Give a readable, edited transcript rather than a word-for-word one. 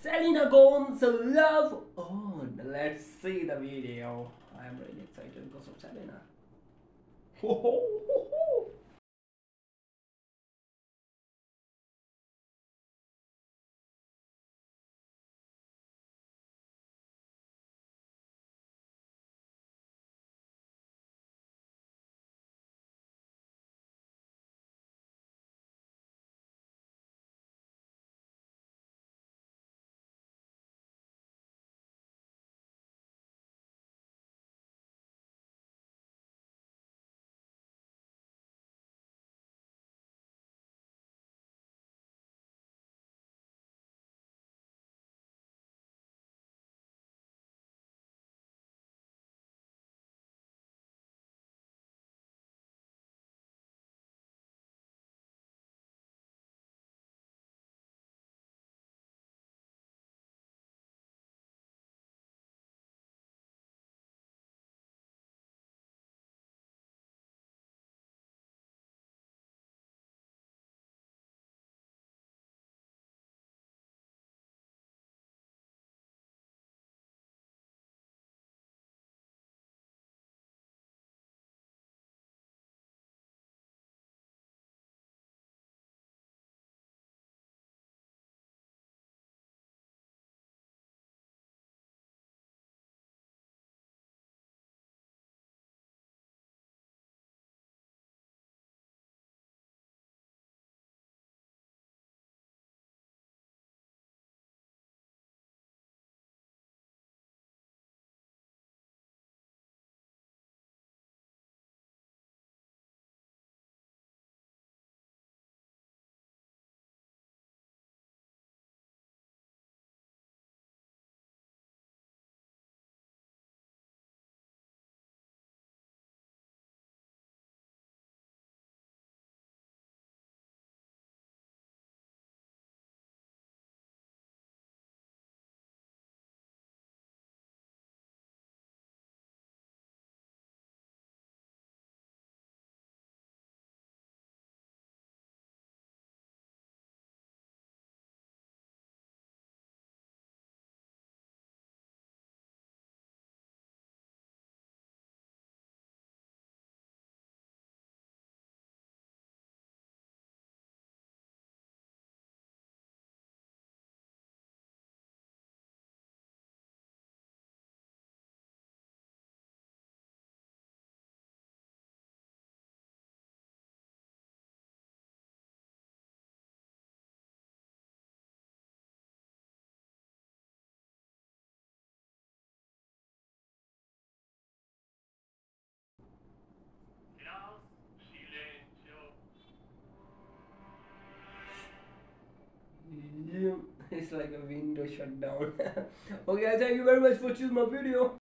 Selena Gomez Love On. Let's see the video. I am really excited because of Selena. Ho, ho, ho, ho. Yeah, it's like a window shut down. Okay, thank you very much for choosing my video.